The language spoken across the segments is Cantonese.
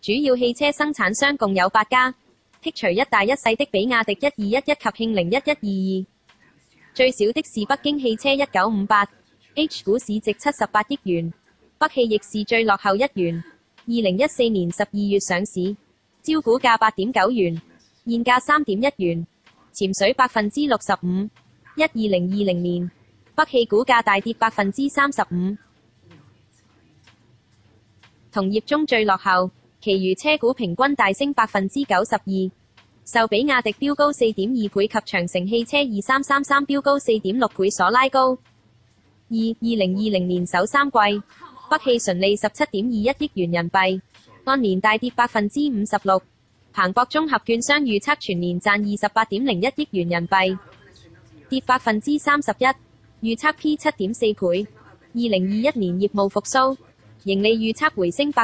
主要汽車生產商共有8家，剔除一大一細的比亞迪1211及慶鈴1122。最少的是北京汽車1958，H 股市值78億元，北汽亦是最落後一員。2014年12月上市，招股價8.9元，現價3.1元，潛水65%。2020年，北汽股價大跌35%。同業中最落後，其餘車股平均大升92%，受比亞迪飆高4.2倍及長城汽車2333飆高4.6倍所拉高。2020年首三季，北汽純利17.21億元人民幣，按年大跌56%。彭博綜合券商預測全年賺28.01億元人民幣，跌31%，預測 P7.4 倍。2021年業務復甦，盈利預測回升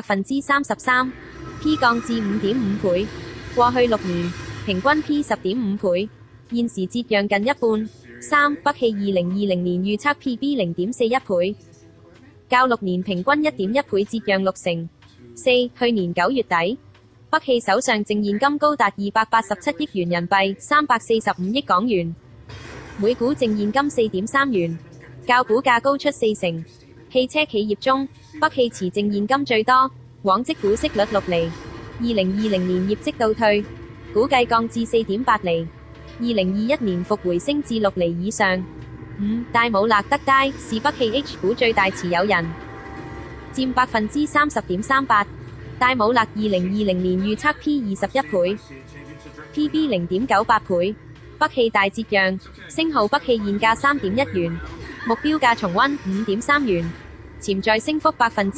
33%，P 降至5.5倍。過去6年平均 P10.5 倍，現時折讓近一半。北汽2020年預測 PB 0.41倍，較6年平均1.1倍折讓60%。去年9月底，北汽手上淨現金高達287億元人民幣，345億港元，每股淨現金4.3元，較股價高出40%。汽車企業中，北汽持淨現金最多，往績股息率6厘。2020年業績倒退，估計降至4.8厘。2021年復回升至6厘以上。戴姆勒德街是北汽 H 股最大持有人，佔30.38%。戴姆勒2020年預測 P21 倍，PB 0.98倍。北汽大折讓，星號北汽現價3.1元，目標價重溫5.3元，潛在升幅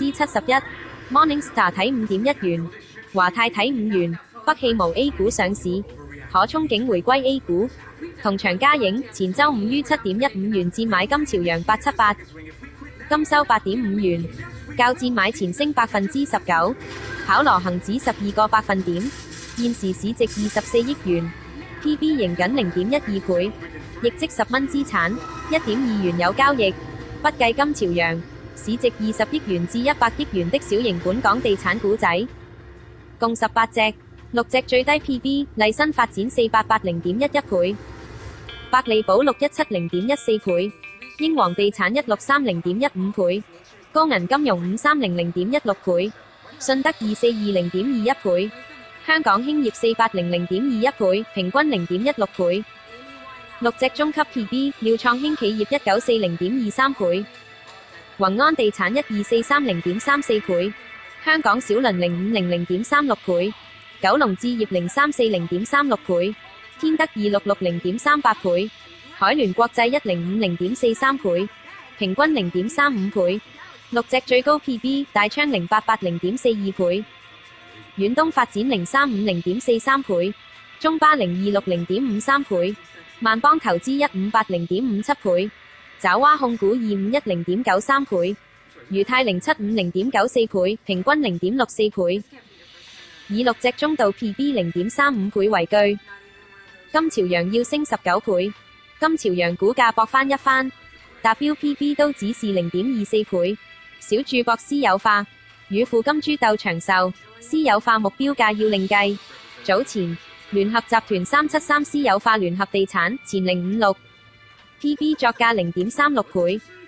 71%。Morningstar 睇5.1元，華泰睇5元。北汽無 A 股上市，可憧憬回歸 A 股。同場加影前週5於7.15元戰買金朝陽878，今收8.5元，較戰買前升19%。跑羅恒指12個百分點，現時市值24億元 ，PB 仍僅0.12倍，亦即10蚊資產，1.2元有交易。不計金朝陽，市值20億元至100億元的小型本港地產股仔，共18隻，6隻最低 PB， 麗新發展488 0.11倍，百利保617 0.14倍，英皇地產163 0.15倍，高銀金融530 0.16倍。信德2420 0.21倍，香港興業480 0.21倍，平均0.16倍。6隻中級 PB， 廖創興企業1940 0.23倍，宏安地產1243 0.34倍，香港小輪050 0.36倍，九龍置業0340 0.36倍，天德266 0.38倍，海聯國際1050 0.43倍，平均0.35倍。6隻最高 PB， 大昌088 0.42倍，遠東發展035 0.43倍，中巴026 0.53倍，萬邦投資158 0.57倍，爪哇控股251 0.93倍，裕泰075 0.94倍，平均0.64倍。以6隻中度 PB 0.35倍為據，金朝陽要升19倍，金朝陽股價搏翻一番，達標 PB 都只是 0.24倍。小注博私有化，與富金豬鬥長壽，私有化目標價要另計。早前聯合集團373私有化聯合地產前056 ，PB 作價 0.36倍。